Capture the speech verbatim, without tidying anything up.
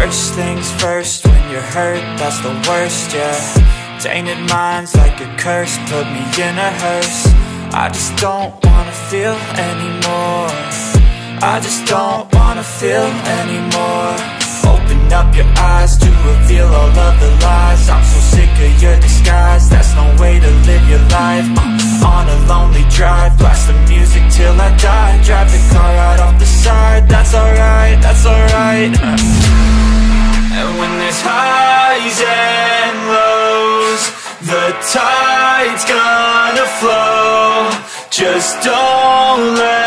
First things first, when you're hurt, that's the worst, yeah. Tainted minds like a curse, put me in a hearse. I just don't wanna feel anymore. I just don't wanna feel anymore. Open up your eyes to reveal all of the lies. I'm so sick of your disguise, that's no way to live your life. uh, On a lonely drive, blast the music till I die. Drive the car right off the side, that's alright, that's alright. And when there's highs and lows, the tide's gonna flow. Just don't let